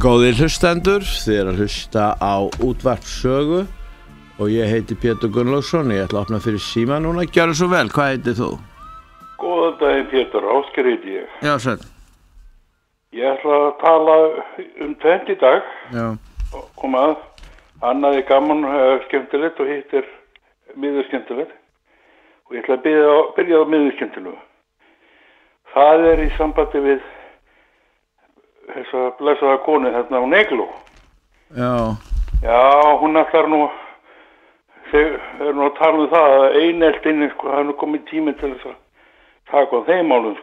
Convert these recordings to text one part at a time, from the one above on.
Góðir hlustendur, þið að hlusta á útvarp sögu og ég heiti Pétur Gunnlaugsson. Ég ætla að opna fyrir síma núna. Gjörðu svo vel, hvað heitir þú? Góðan daginn Pétur, Ásgeir heiti ég. Já, sæll. Ég ætla að tala tvennt í dag. Já. Að annað er gaman, skemmtilegt og hitt er miður skemmtilegt. Og ég ætla að byrja á miður skemmtilegu. Það er í sambandi við þess að blessaða konu þarna á Negló. Já. Já, hún ætlar nú, þeir eru nú að tala það að eineltinni, það er nú komið tími til þess að taka á þeim málum,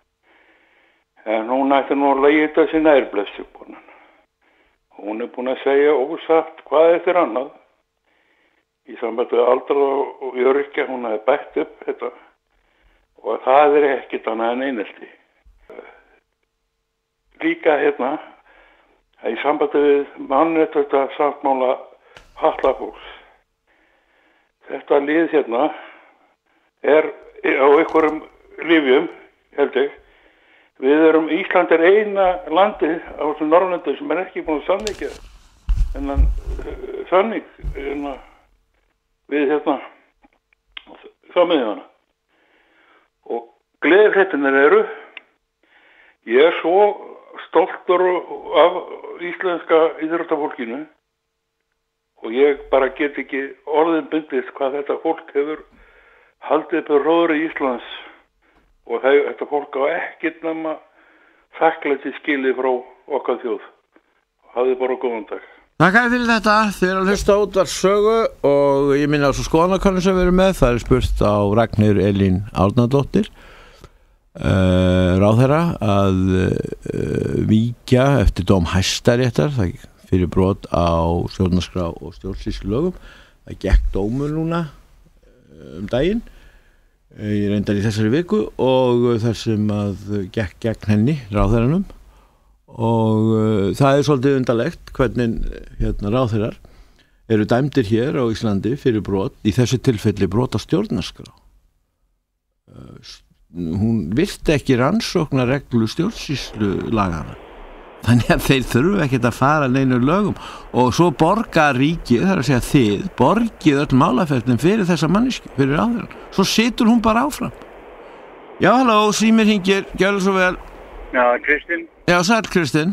En hún ætlar nú að leita sér nærblessu konan. Hún er búin að segja ósatt hvað eftir annað. Í sambandi við aldra og öryrkja, hún hefði bætt upp þetta. Og það er ekkert annað en einelti. Líka í sambandi við mannréttinda sáttmála fatlafólks. Þetta lið er á einhverjum lyfjum, held ég. Ísland er eina landið á þessum Norðurlöndum sem er ekki búin að samþykkja þennan samning við Sameinuðu. Og gleðifréttirnar eru, ég er svo stoltur af íslenska íþróttafólkinu og ég bara get ekki orðin bundist hvað þetta fólk hefur haldið upp róðri Íslands og þetta fólk á ekkert nema þakklæti skilið frá okkar þjóð. Hafið bara góðan dag. Takk fyrir þetta. Þið að hlusta á útvarp sögu og ég minna á svo skoðanakönnun sem við erum með. Það er spurt á Ragnheiður Elín Árnadóttir, ráðherra, að víkja eftir dóm Hæstaréttar fyrir brot á stjórnarskrá og stjórnsýslulögum. Það gekk dómur núna daginn. Ég reyndar í þessari viku og þar sem að gekk gegn henni, ráðherranum, og það er svolítið undarlegt hvernig ráðherrar eru dæmdir hér á Íslandi fyrir brot, í þessu tilfelli brot á stjórnarskrá. Hún virti ekki rannsóknarreglu stjórnsýslulagana. Þannig að þeir þurfa ekkert að fara neinu lögum og svo borgar ríkið, það er að segja þið, borgið öll málaferðin fyrir þessa manneski, fyrir ráðherrann. Svo situr hún bara áfram. Já, halló, símir hringir, gjörðu svo vel. Já, Kristinn. Já, sæll Kristinn.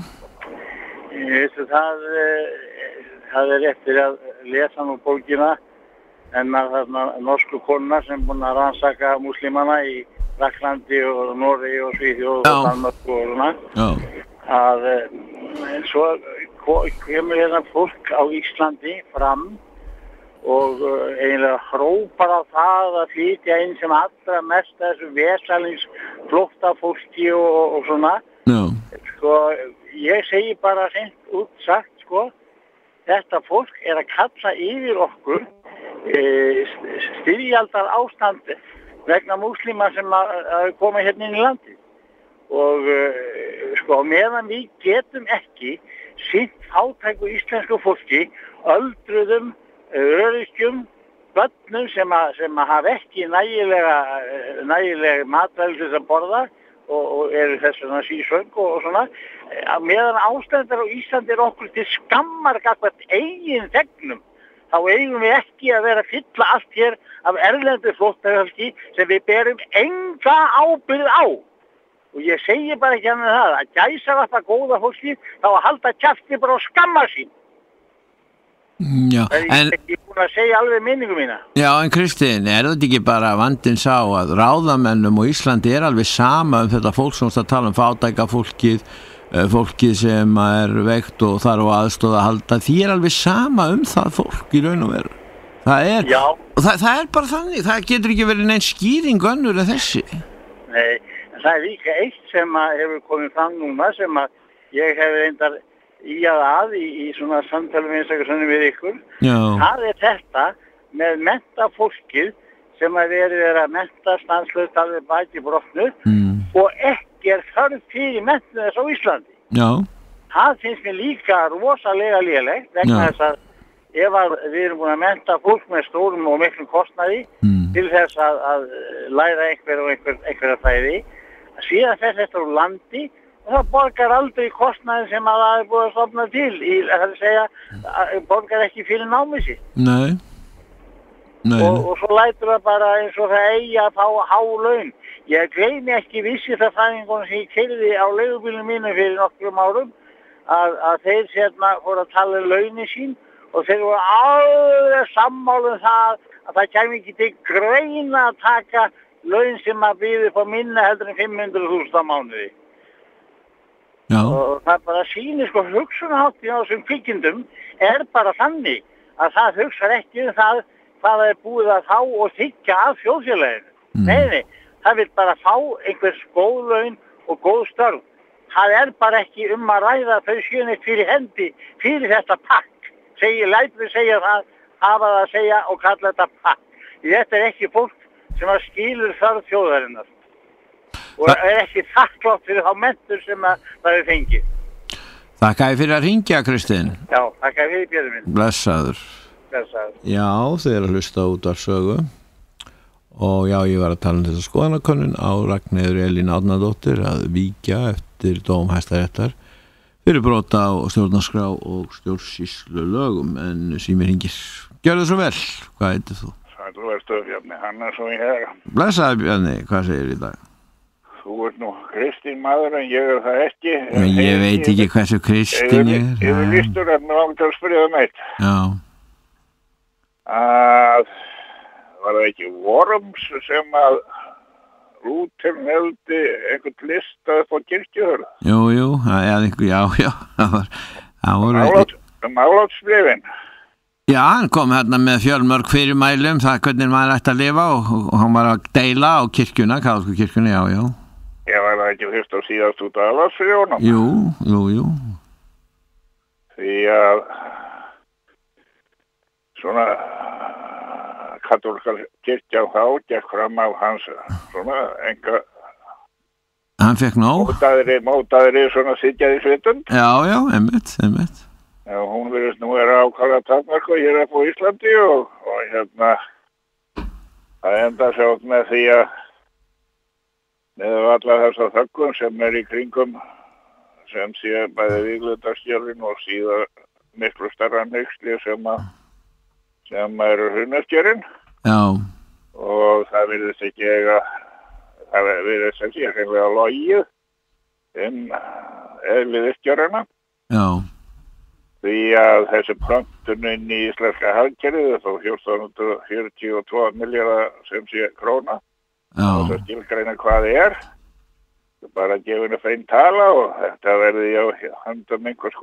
Það er eftir að lesa nú bókina þarna norsku konuna sem búin að rannsaka múslimana í Frakklandi og Noregi og Svíþjóð og Danmark og svona. Já. Að svo kemur hérna fólk á Íslandi fram og eiginlega hrópar á það að flytja inn sem allra mest þessu vesalings flóttafólki og svona. Já. Ég segi bara hreint út sagt, þetta fólk er að kalla yfir okkur styrjaldar ástand vegna múslima sem að koma hérna inn í landið. Og meðan við getum ekki sinnt fátæku íslensku fólki, öldruðum, öryrkjum, börnum sem hafa ekki nægilega matvæli til að borða og eru þess vegna sísvöng og svona, meðan ástændar á Íslandi er okkur til skammar gagnvart eigin þegnum, þá eigum við ekki að vera að fylla allt hér af erlendu flóttafólki sem við berum enga ábyrgð á. Og ég segi bara ekki annað það, að gæsa þetta góða fólki, þá að halda kjafti bara og skamma sín. Já, en... Ég er búin að segja alveg minningu mína. Já, en Kristinn, er þetta ekki bara vandinn sá að ráðamennum og Íslandi er alveg sama þetta fólk sem það tala fátæka fólkið, fólkið sem er veikt og þarf á aðstoð að halda, því er alveg sama það fólk í raun og veru. Það er, já. Og það er bara þannig, það getur ekki verið neinn skýring önnur en þessi. Nei. Það er líka eitt sem hefur komið fram núna sem að ég hef reyndar í svona samtalum einstaklega við ykkur. Já. Það er þetta með mentafólkið sem að verið að menta stanslaust alveg baki brotnu og ekki er þörf fyrir mentu þess á Íslandi. Já. Það finnst mér líka rosalega lélegt vegna þess að ef við erum búin að menta fólk með stórum og miklum kostnaði til þess að læra einhverja fræði, síðan fer þetta úr landi það borgar aldrei kostnaðin sem að það búið að stofna til. Það er að segja, borgar ekki fyrir námið sitt. Nei. Og svo lætur það bara eins og það eigi að fá há laun. Ég gleymi ekki viðskiptafræðingunum sem ég keyrði á leigubílnum mínu fyrir nokkrum árum að þeir sérna voru að tala launin sín og þeir voru alveg sammála það að það kæmi ekki til greina að taka laun sem að býði upp á minna heldur en 500.000 á mánuði. Já. Og það bara sýnir sko hugsunarháttin á þessum kvikindum bara þannig að það hugsar ekki það hvað það búið að fá og þykja af þjóðfélaginu. Nei, það vil bara fá einhvers góð laun og góð störf. Það bara ekki að ræða þau sjönitt fyrir hendi fyrir þetta pakk. Lætur við segja það, hafa það að segja og kalla þetta pakk. Þetta ekki fólk sem að skilur þörf þjóðarinnar. Og ekki þakklátt fyrir þá mentur sem að það fengið. Þakka fyrir að hringja, Kristinn. Já, þakka fyrir Björn minn. Blessaður. Já, þeir að hlusta út af sögu og já, ég var að tala þessa skoðanakönnun á Ragnheiður Elín Árnadóttir að víkja eftir dóm Hæstaréttar fyrir brot á stjórnarskrá og stjórnsýslulögum en símir hringir. Gjörðu svo vel, hvað heitir þú? Sælu verstu Bjarni Hannesson hér. Blessaður Bjarni, hvað segir í dag? Þú nú Kristín maður en ég það ekki. Ég veit ekki hversu Kristín ég Ég lístur hérna á að spyrja eitt. Já. Að var það ekki Worms sem að Lúther nefndi einhvern lista upp á kirkjuhörð? Jú, já, það voru Málátsbréfin. Já, hann kom hérna með fjölmörg fyrirmælum það hvernig maður ætti að lifa og hann var að deila á kirkjuna, kaþólsku kirkjuna, já. Já, var það ekki fyrst og síðast út af Aðalsfriðjónum? Jú. Því að svona katólska kirkja þá gekk fram á hans svona enga hann fekk nóg mótaðri svona sitjaði svitund. Já, einmitt. Já, hún virðist nú ákvæða takmarka hér upp á Íslandi og hérna það enda sjátt með því að með alla þessa þöggun sem í kringum sem sé bæði víglundarskjörfin og síðan miklu starra neyksli sem hrunarskjörinn. Já. Og það virðist ekki það virðist ekki hreinlega logið eðlið uppgjörina. Já. Því að þessi plöntunin í íslenska hagkerfið þá 1442 milljarða sem sé króna. Já. Og það skilgreina hvað það bara gefinu fein tala og þetta verði á handum einhvers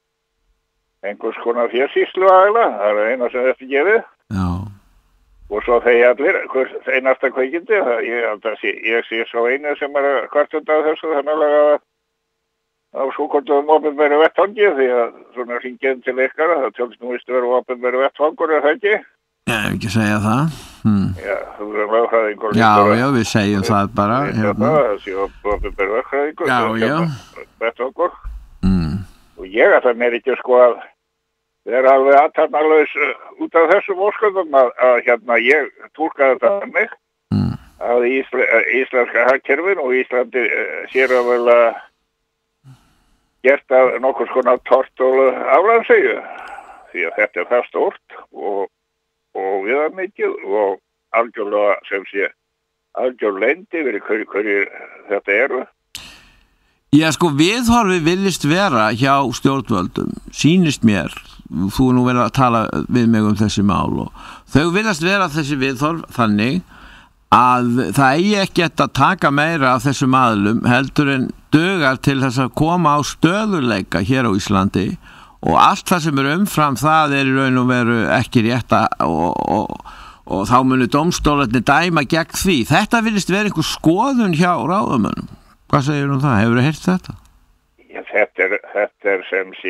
konar fjörsýslu aðila, það eina sem þetta gefið. Já. Og svo þeir allir, einasta kveikindi, ég sé svo einu sem kvartunda af þessu, þannig að á svo kortum opinberu vettvangi, því að svona hringið til ykkar, það tjóðst nú vistu verið opinberu vettvangur, það ekki? Ég ekki segja það. Já, þú lögfræðingur. Já, við segjum það bara. Það sé opinberu vettfræðingur. Já. Vettvangur. Og ég að það mér ekki sko að það alveg aðtarnalaus út af þessum ósköldum að hérna ég túlkaði þetta þannig að íslenska hagkerfin og Íslandi sér að vel að gert af nokkurs konar tortólu aflandseyju því að þetta það stórt og viðamikið og algjörlega sem sé algjörlendi verið hverju þetta eru. Já, sko, viðhorfið virðist vera hjá stjórnvöldum, sýnist mér, þú nú verið að tala við mig þessi mál og þau virðast vera þessi viðhorf þannig að það eigi ekki að taka meira af þessum aðlum heldur en dugar til þess að koma á stöðuleika hér á Íslandi og allt það sem umfram það í raun og veru ekki rétt og þá munu dómstólarnir dæma gegn því. Þetta virðist vera einhver skoðun hjá ráðamönnum. Hvað segir það? Hefur þið heyrt þetta? Já, þetta sem sé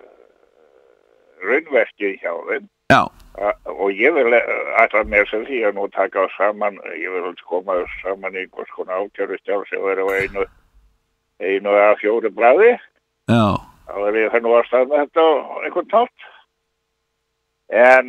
raunverkið hjá þeim. Já. Og ég vil ætla mér sem því að nú taka saman, ég vil koma saman í einhvers konar ákjörustjálf sem verður á einu að 4 blaði. Já. Þá ég nú að stað með þetta á einhvern tátt. En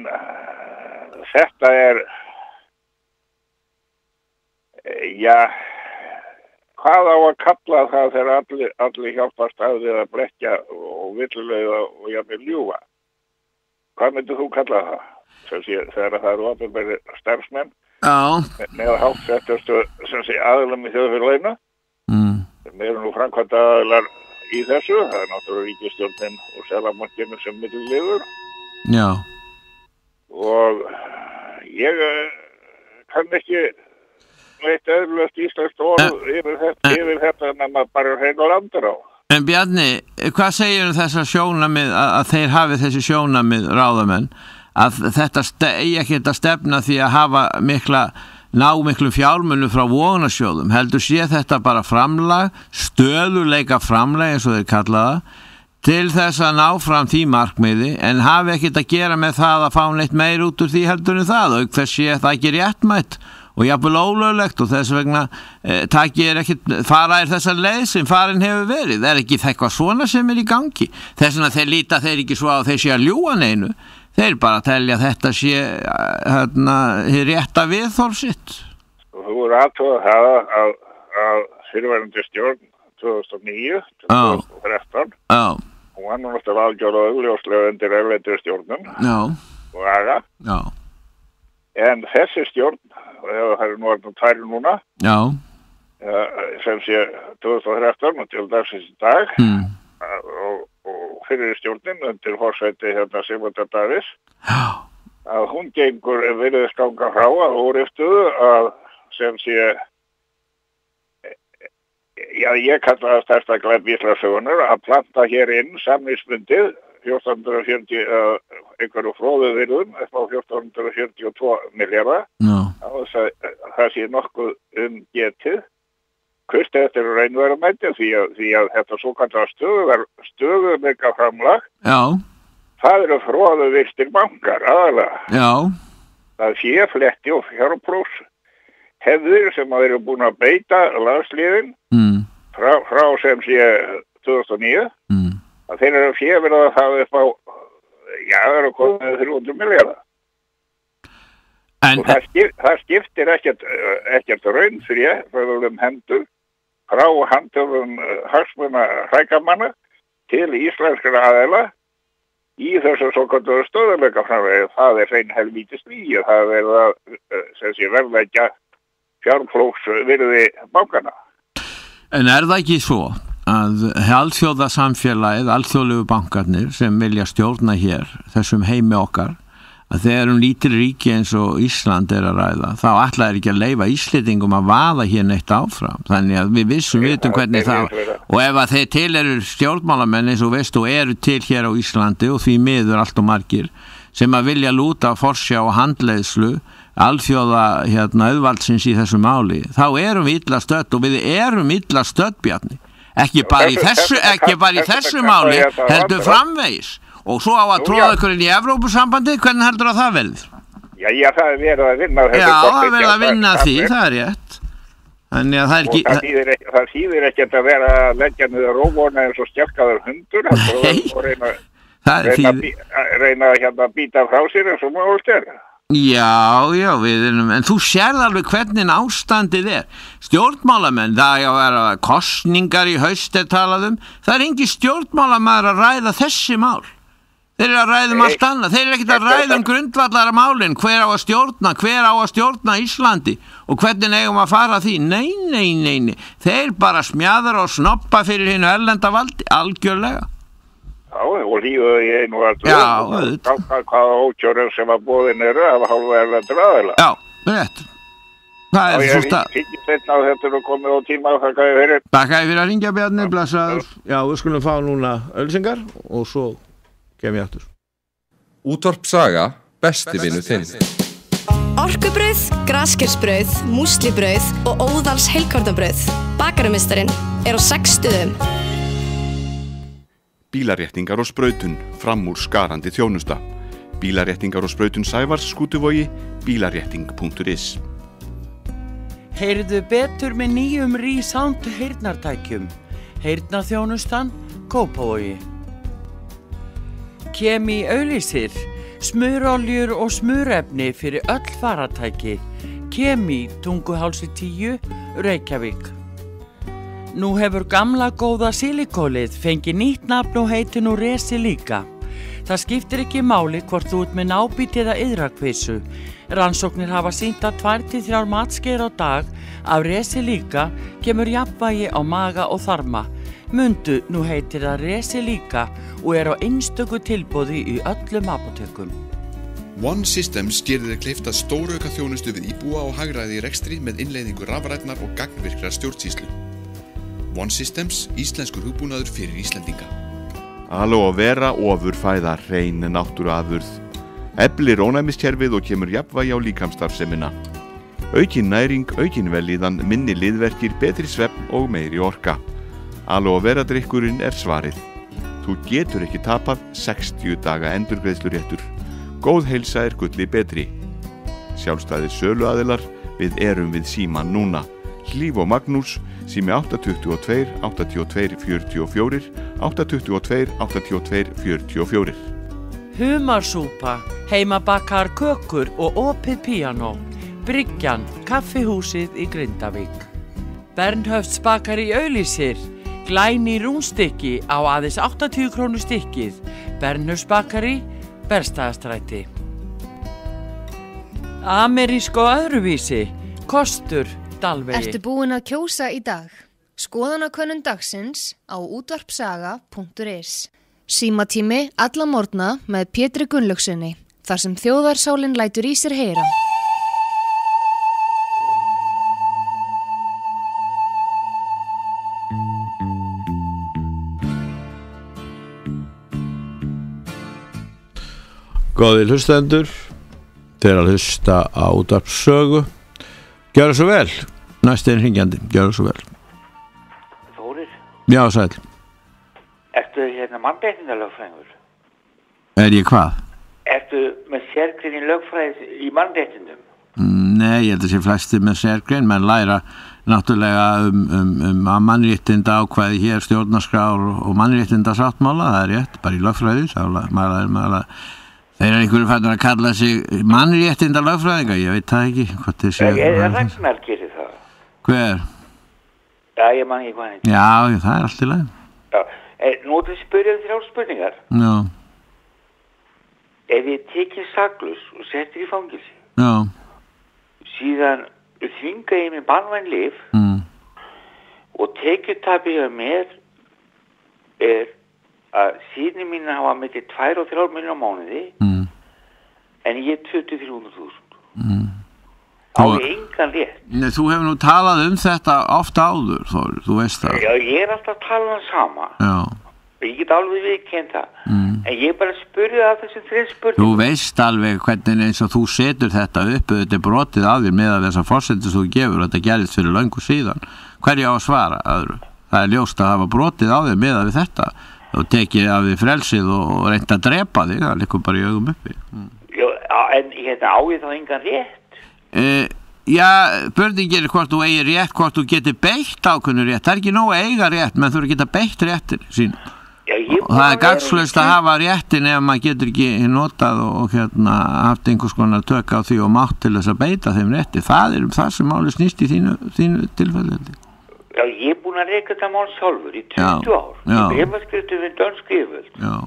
þetta já, hvað á að kalla það þegar allir hjálpast að við að blekja og villulega og jafnvel ljúga? Hvað myndir þú kalla það? Þegar það eru opinberi starfsmenn með háttsettustu aðilum í þjóðfélaginu sem eru nú framkvæmda aðilar í þessu, það er náttúrulega ríkisstjórnin og Seðlabankinn sem milliliður. Já. Og ég kann ekki neitt eðlilegt íslenskt orð yfir þetta nema bara hreina landur á. En Bjarni, hvað segir þessar sjónamið að þeir hafi þessi sjónamið ráðamenn að þetta eigi ekki að stefna því að ná miklum fjármunum frá vogunarsjóðum, heldur sé þetta bara framlag, stöðuleika framlag eins og þeir kalla það, til þess að ná fram því markmiði, en hafi ekkert að gera með það að fá neitt meir út úr því heldur en það, og þess sé það ekki réttmætt og jafnvel ólöglegt og þess vegna fara þessa leið sem farin hefur verið. Það ekki eitthvað svona sem í gangi. Þess vegna þeir líta þeir ekki svo að þeir sé að ljúga neinu. Þeir bara telja þetta sé rétta viðhorf sitt. Þú voru aðtóða það að fyrirverandi stjórn 2009 til 2013 og hann var náttúrulega algjörlega augljóslega undir erlendri stjórnum og aga. En þessi stjórn, það eru nú tæri núna, sem sé 2013 og til dagsins í dag og fyrir stjórnin undir forsæti Sigmundar Davíðs, að hún gengur virðist ganga frá að óriftuðu að sem sé, ég kalla það stærsta glæp Íslandssögunnar að planta hér inn samningsbundið 1440 einhverju fróðu virðum upp á 1442 milljarða það sé nokkuð getið hvort þetta eru raunverðamæti því að þetta svo kallar stöðuleika framlag það eru fróðu virtir bankar aðalega það sé fletti og fjárprós hefðir sem að eru búin að beita landsliðin frá sem sé 2009 að þeir eru verið að það upp á það eru komið 300 milljarða og það skiptir ekkert raun fyrir hendur frá handhöfum hagsmuna hrækamanna til íslenskra aðeila í þessu svokalluðu stöðuleika framvegi. Það er hrein helvítis lygi. Það er að verðleggja fjárplóks virði bankana. En það ekki svo að alþjóðasamfélagið, alþjóðlegu bankarnir sem vilja stjórna hér þessum heimi okkar, að þegar lítil ríki eins og Ísland að ræða, þá ætlaði ekki að leyfa Íslendingum að vaða hér neitt áfram. Þannig að við vitum hvernig það og ef að þeir til eru stjórnmálamenn eins og veist og eru til hér á Íslandi og því miður allt og margir sem að vilja lúta forsjá og handleiðslu alþjóða auðvaldsins í þessu máli, þá erum við illa stödd og við erum illa stödd, Bjarni. Ekki bara í þessu máli, heldur framvegis. Og svo á að tróða ykkur inn í Evrópusambandið, hvernig heldur það verið? Já, það er verið að vinna þessu. Já, það er verið að vinna því, það er rétt. Þannig að það er ekki... Það þýðir ekkert að vera að leggja niður rófóna eins og skjálkaður hundur, og reyna að býta frá sér eins og mögulegt er. Já, en þú sérð alveg hvernig ástandið er. Stjórnmálamenn, það á að vera kosningar í haust talaðum, það er engin stjórnmálamaður að ræða þessi mál. Þeir eru að ræða allt annað, þeir eru ekkert að ræða grundvallara málin, hver á að stjórna Íslandi og hvernig eigum að fara því. Nei, þeir bara smjaðar og snoppa fyrir hinu erlenda valdi, algjörlega. Já, og lífuðu í einu allir, hvaða ókjörur sem að bóðin eru af hálfa erlendur aðeila. Já, rétt. Það er svo stað. Ég finnst að þetta eru komið á tíma, þakka ég fyrir. Þakka ég fyrir að ringja, Bjarni, blessaður. Já, við skulum fá núna ölsingar og svo kem ég aftur. Útvarp Saga, besti vinur þinn. Orkubrauð, graskersbrauð, múslibrauð og Óðals heilkornabrauð. Bakarumistarinn er á 6 stöðum. Bílaréttingar og sprautun, framúr skarandi þjónusta. Bílaréttingar og sprautun Sævars Skútuvogi, bílarétting.is. Heyrðu betur með nýjum ReSound heyrnartækjum. Heyrnarþjónustan, Kópavogi. Kemi auglýsir, smuroljur og smurefni fyrir öll faratæki. Kemi, Tunguhálsi 10, Reykjavík. nú hefur gamla góða silikólið fengið nýtt nafn og heiti nú Resilíka. Það skiptir ekki máli hvort þú ert með nábít eða iðrakvissu. Rannsóknir hafa sýnt að 2-3 matskeiðir á dag af Resilíka kemur jafnvægi á maga og þarma. Mundu, nú heitir það Resilíka og á einstöku tilboði í öllum apótekum. One Systems gerir þér kleift að stórauka þjónustu við íbúa og hagræði í rekstri með innleiðingu rafrænnar og gagnvirkrar stjórnsýslu. One Systems, íslenskur hugbúnaður fyrir Íslendinga. Aloe vera ofurfæða, hrein náttúruafurð. Eflir ónæmiskerfið og kemur jafnvægi á líkamsstarfsemina. Aukin næring, aukin vellíðan, minni liðverkir, betri svefn og meiri orka. Aloe vera drykkurinn svarið. Þú getur ekki tapað 60 daga endurgreiðsluréttur. Góð heilsa gulli betri. Sjálfstæðir söluaðilar, við erum við Síman núna. Hlíf og Magnús, sími 822 82 44, 822 82 44. Humarsúpa, heimabakar kökur og opið píanó. Bryggjan, kaffihúsið í Grindavík. Bernhöfts bakari auglýsir. Glæni rúnstykki á aðeins 80 krónur stykkið. Bernhöfts bakari, Berstaðastræti. Amerísk og öðruvísi. Kostur, Dalvegi. Ertu búin að kjósa í dag? Skoðanakönnun dagsins á útvarpsaga.is. Símatími alla morgna með Pétri Gunnlaugsssyni, þar sem þjóðarsálin lætur í sér heyra. Góðir hlustendur, þeir að hlusta á útvarpssögu. Gjörðu svo vel, næstin hringjandi, gjörðu svo vel. Þórir? Já, sæl. Ertu mannréttindalögfræðingur? Ég hvað? Ertu með sérgrein í lögfræði í mannréttindum? Nei, ég held að sé flestir með sérgrein, menn læra náttúrulega að mannréttinda ákvæði hér stjórnarskrár og mannréttindasáttmála, það rétt, bara í lögfræði, þeir einhverju fættur að kalla sig mannréttinda lögfræðinga, ég veit það ekki hvort þeir sé. Ragnar gerir það. Hver? Já, ég man ekki hvað hann. Já, það allt í lagi. Já, nú ætlum við spyrja 3 spurningar. Já. Ef ég tekið saklaus og settir í fangelsi. Já. Síðan þvinga ég með banvæn lyf og tekjutapið hjá mér að síðan mín hafa milli 2 og 3 miljónir á mánuði en ég 23.000. Á ég engan rétt. Nei, þú hefur nú talað þetta oft áður, Þórir, þú veist það. Já, ég alltaf að tala sama. Já. Ég get alveg viðurkennt það. En ég bara spurði að þessum 3 spurningum. Þú veist alveg hvernig eins og þú setur þetta upp, þetta brotið af þér með að þessar forsendur þú gefur, þetta gerist fyrir löngu síðan. Hverju á að svara öðru? Það ljóst að hafa brotið á þér með að við þetta og tekið af því frelsið og reynt að drepa þig, það liggur bara í augum uppi. Já, en á ég þá engan rétt? Já, spurningin hvort þú eigir rétt, hvort þú getur beitt ákveðnu rétt. Það ekki nóg að eiga rétt, menn þú geta beitt réttin sín. Og það gagnslaust að hafa réttin ef maður getur ekki notað og haft einhvers konar tök á því og mátt til þess að beita þeim rétti. Það það sem máli snýst í þínu tilfelli. Já, ég er búin að reka þetta mál sjálfur í 20 ár. Já. Í bréfaskriftum við dönsk yfirvöld. Já.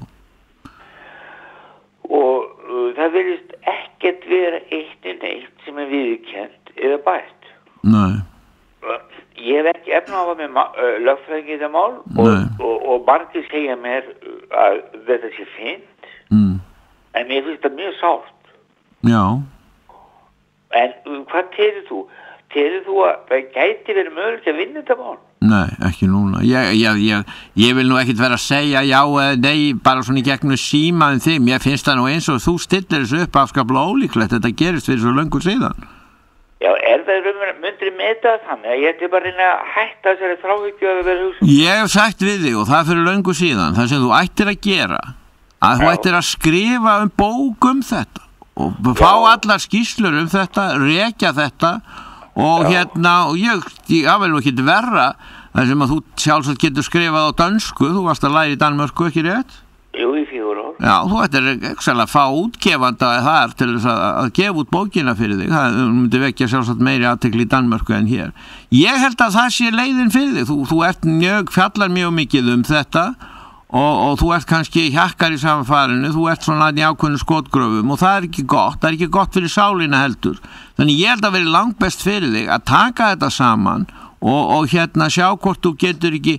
Og það virðist ekkert vera eitt sem viðurkennt eða bætt. Nei. Ég hef ekki efna á að með lögfræðingi í það mál og margir segja mér að þetta sé fínt en mér finnst það mjög sárt. Já. En hvað telur þú? Telur þú að það gæti verið mögulegt að vinna þetta mál? Nei, ekki núna. Ég vil nú ekkert vera að segja já eða nei bara svona í gegnum símaðum þig. Mér finnst það nú eins og þú stillir þessu upp afskaplega ólíklegt. Þetta gerist fyrir svo löngu síðan. Já, það myndir með það þannig að ég ætti bara að reyna að hætta þessari þráhyggju að vera hugsa. Ég hef sagt við þig og það fyrir löngu síðan það sem þú ættir að gera að þú ættir að skrifa bók þetta og fá allar skýrslur þetta, rekja þetta og og ég vel nú ekki verra þar sem að þú sjálfsagt getur skrifað á dönsku, þú varst að læra í Danmörku, ekki rétt? Jú, í 4 ár. Já, þú ættir að fá útgefanda þar til þess að gefa út bókina fyrir þig. Það myndi vekja sjálfsagt meiri athygli í Danmörku en hér. Ég held að það sé leiðin fyrir þig. Þú fjallar mjög mikið þetta og þú ert kannski hjakkar í samfarinu, þú ert svona í ákveðnu skotgröfum og það er ekki gott fyrir sálina heldur. Þannig ég held að vera langbest fyrir þig að taka þetta saman og sjá hvort þú getur ekki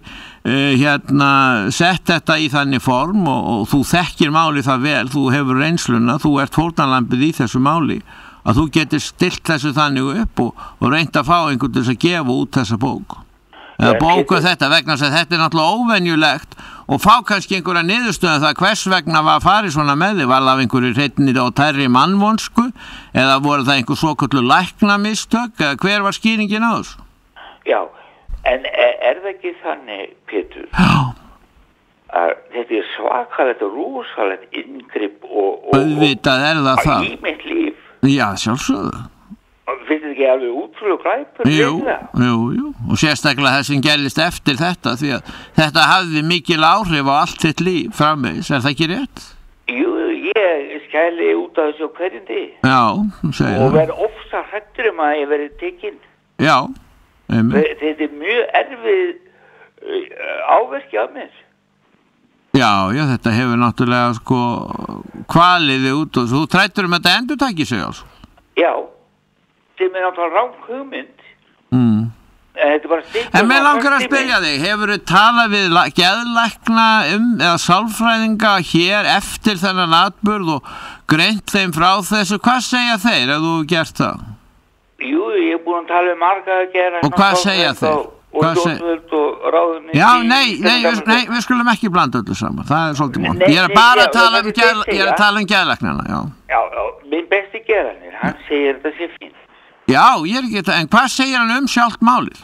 sett þetta í þannig form og þú þekkir máli það vel, þú hefur reynsluna, þú ert fórnarlambið í þessu máli, að þú getur stilt þessu þannig upp og reynt að fá einhvern til að gefa út þessa bók eða bóku þetta vegna þess að þetta er náttúrulega óvenjulegt og fá kannski einhverja niðurstöðu það hvers vegna var farið svona með þig, var það af einhverju hreinni og tærri mannvonsku eða voru það einhver svoköllu læknamistök eða hver var skýringin á þessu? Já, en það ekki þannig, Pétur, að þetta er svakalegt og rosalegt inngrip og auðvitað er það í mitt líf? Já, sjálfsögðu. Finnst þetta ekki alveg útrúlega glæpur? Jú, og sérstaklega það sem gerðist eftir þetta, því að þetta hafði mikil áhrif á allt þitt líf framvegis, það ekki rétt? Jú, ég skæli út af þessu hverjum því. Já, segir það. Og verði ofsa hrættur að ég verði tekinn. Já, þetta er mjög erfið áverki af mér. Já, þetta hefur náttúrulega kvaliði út og þú trættur þetta endurtaki sig á. Já, sem er náttúrulega rang hugmynd. Þetta er bara en mér langar að spyrja þig, hefur þú talað við geðlækna eða sálfræðinga hér eftir þennan atburð og greint þeim frá þessu, hvað segja þeir ef þú hefur gert það? Jú, ég er búin að tala um marga að gera. Og hvað segja þeir? Og stjórnvöld og ráðunni. Já, nei, við skulum ekki blanda öllu saman. Það er svolítið mót. Ég er bara að tala um geðlæknana, já. Já, minn besti geðlæknir, hann segir þetta sé fínt. Já, ég er ekki þetta, en hvað segir hann sjálft málið?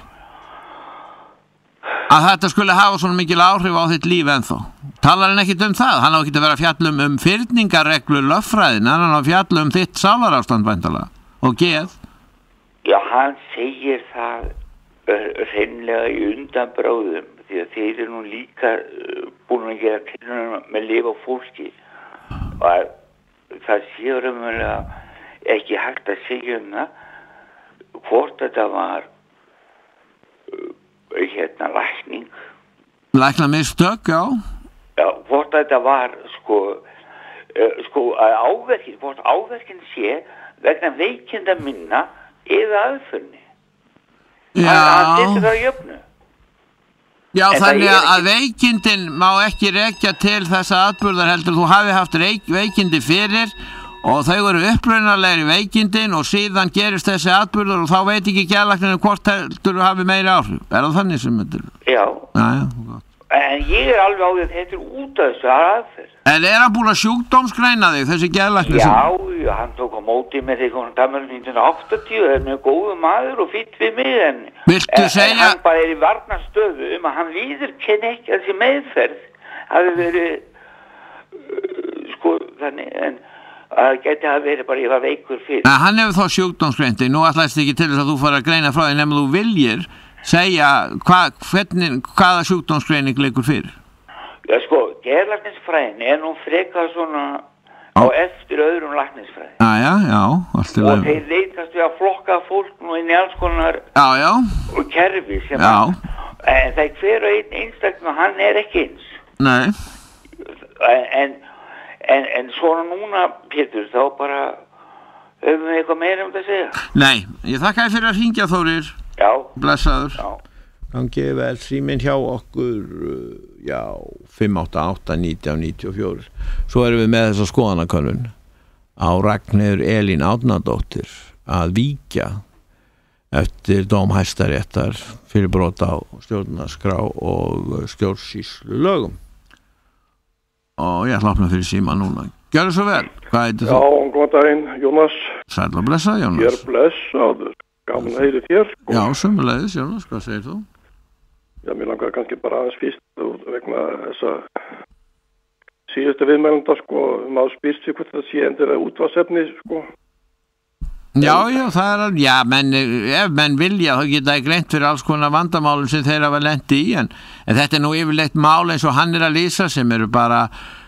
Að þetta skulle hafa svona mikil áhrif á þitt líf ennþá. Talar hann ekkit það? Hann á ekki að vera að fjalla fyrningarreglur lögfræðina, hann á að fjalla þitt sálarástand væntanlega og geð. Já, hann segir það hreinlega í undanbráðum því að þeir eru nú líka búin að gera tilraunir með lyf á fólki og það sé raunverulega ekki hægt að segja það hvort þetta var læknamistök, já. Já, hvort þetta var að áverkin sé vegna veikinda minna eða aðferðni. Já. Það setur það jöfnu. Já, þannig að veikindin má ekki rekja til þessa atburðar heldur þú hafi haft veikindi fyrir og þau eru upprunalegri veikindin og síðan gerist þessi atburðar og þá veit ekki geðlæknirinn hvort heldur þú hafi meiri áhrif. Er það þannig sem þetta er? Já. Já, gott. En ég er alveg á því að þetta er út af þessu aðferð. En er hann búin að sjúkdómsgreina þig, þessi geðlæknir? Já, hann tók á móti með því hann damar 1980, það er mjög góðu maður og fýtt við mig en hann bara er í varnastöðu að hann viðurkenni ekki að þessi meðferð hafi verið þannig en það gæti að verið bara ég var veikur fyrir. Hann hefur þá sjúkdómsgreindi, nú ætlaðist ekki til þess að þú fara að greina frá því nema þú viljir segja hvaða sjúkdómsgreining leikur fyrir? Já, geðlæknisfræðin er nú frekar svona á eftir öðrum læknisfræði. Já, allt í lagi. Og þeir leitast við að flokka fólk nú inn í alls konar og kerfi sem en það er hver og einn einstaklega og hann er ekki eins. Nei. En svona núna, Pétur, þá bara höfum við eitthvað meira þetta að segja. Nei, ég þakka þér fyrir að hringja, Þórir. Já. Blessaður. Já. Gangi vel síminn hjá okkur 588-1994. Svo erum við með þessa skoðanakönnun á Ragnheiður Elín Árnadóttir að víkja eftir dóm Hæstaréttar fyrir brot á stjórnarskrá og stjórnsýslulögum. Og ég ætla að opna fyrir síma núna. Gjörðu svo vel. Hvað heitir þú? Já, góðan daginn, Jónas. Sæll og blessaður, Jónas. Ég er blessaður. Gaman að heyri þér. Já, sömuleiðis, Jónas. Hvað segir þú? Já, mér langar kannski bara aðeins fyrst vegna þessa síðustu viðmælanda, maður spyrst sig hvort það sé endilega útvarpsefni, Já, það er alveg, ef menn vilja þá geta það greint fyrir alls konar vandamálum sem þeir hafa lent í, en þetta er nú yfirleitt mál eins og hann er að lýsa sem eru bara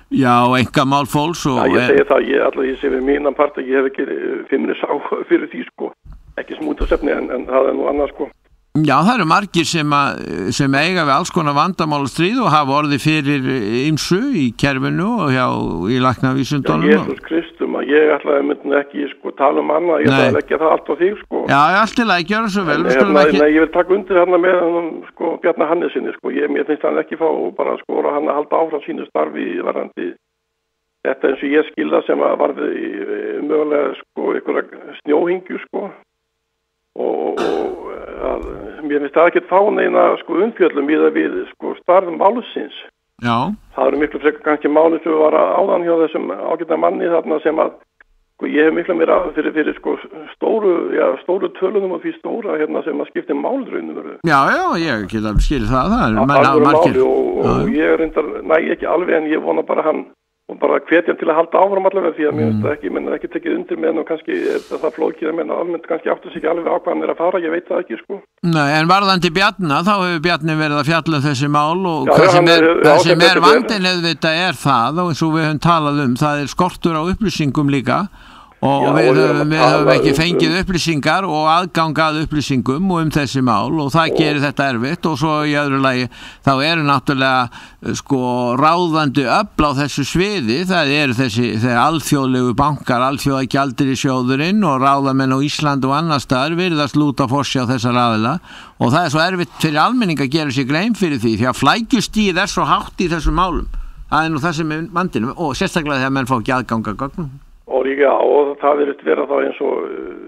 Já, einkamál fólks og... Já, ég segi það, ég sé við mínan part að ég hef ekki finnir sá fyrir því, sko. Ekki smútasefni, en það nú annað, sko. Já, það eru margir sem eiga við alls konar vandamál og stríð og hafa orðið fyrir ýmsu í kerfinu og í læknavísundunum. Já, Jesús Kristum, að ég ætlaði myndin ekki, sko, tala annað, ég ætlaði ekki það allt á þig, sko. Já, allt í lagi, gjör það svo vel. Nei, ég vil taka undir hérna með sko, Bjarna Hannesinni, sko, mér finnst hann ekki fá bara skora hann að halda áfram sínu starfi varandi þetta eins og ég skilða sem að varði mögulega, sko, einhverja snjóhingju, sko. Og mér finnst það ekki fá neina sko umfjöllum við sko starf málsins. Já. Það eru miklu frekar kannski málið sem var áðan hjá þessum ágæta manni þarna sem að sko ég hef miklu meira fyrir sko stóru tölunum og því stóra hérna sem að skipta málraunum. Já, ég get alveg skilið það er margir. Og ég reyndar ekki alveg en ég vona bara hann og bara hvetja til að halda áfram allavega því að mér finnst það ekki, menn ekki tekið undir með og kannski það flókið að menna almennt kannski áttu sig ekki alveg á hvað hann að fara, ég veit það ekki, sko. Nei, en varðandi Bjarna, þá hefur Bjarni verið að fjalla þessi mál og hvað sem er vandinn auðvitað er það og eins og við höfum talað það er skortur á upplýsingum líka og við höfum ekki fengið upplýsingar og aðgangað upplýsingum og þessi mál og það gerir þetta erfitt og svo í öðru lagi þá eru náttúrulega sko ráðandi öfl á þessu sviði, það eru þeir alþjóðlegu bankar, alþjóðagjaldeyrissjóðurinn og ráðamenn á Ísland og annars staðar virðast lúta forsjá þessar aðila og það er svo erfitt fyrir almenning að gera sér grein fyrir því að flækjustigið er svo hátt í þessum málum, það er nú það sem er vandinn og sérstaklega þegar menn fá ekki aðgang að gögnum. Og líka, og það verður vera það eins og